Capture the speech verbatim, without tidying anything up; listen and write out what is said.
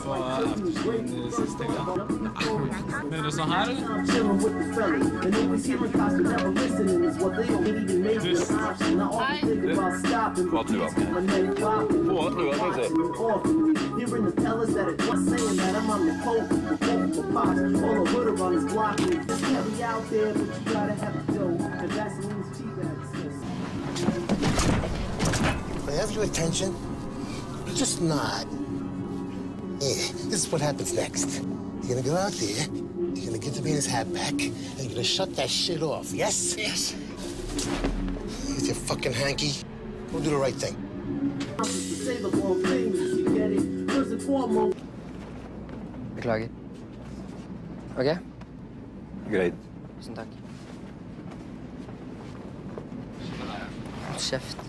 på afterskyen siste gang. Men det er sånn her, eller? Tusen. Hei. Hva tror du? Hva tror du? I have your attention. Just nod. Yeah, this is what happens next. You're gonna go out there, you're gonna get the man's hat back, and you're gonna shut that shit off, yes? Yes. It's your fucking hanky. Go do the right thing. Beklager. Ok? Greit. Tusen takk. Kjeft.